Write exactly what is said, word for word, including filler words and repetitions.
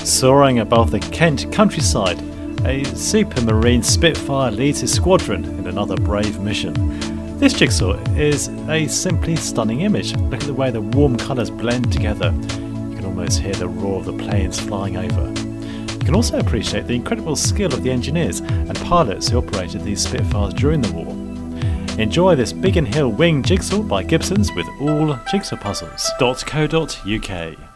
Soaring above the Kent countryside, a Supermarine Spitfire leads his squadron in another brave mission. This Jigsaw is a simply stunning image. Look at the way the warm colours blend together. You can almost hear the roar of the planes flying over. You can also appreciate the incredible skill of the engineers and pilots who operated these Spitfires during the war. Enjoy this Biggin Hill wing jigsaw by Gibson's with all jigsaw puzzles dot co dot U K.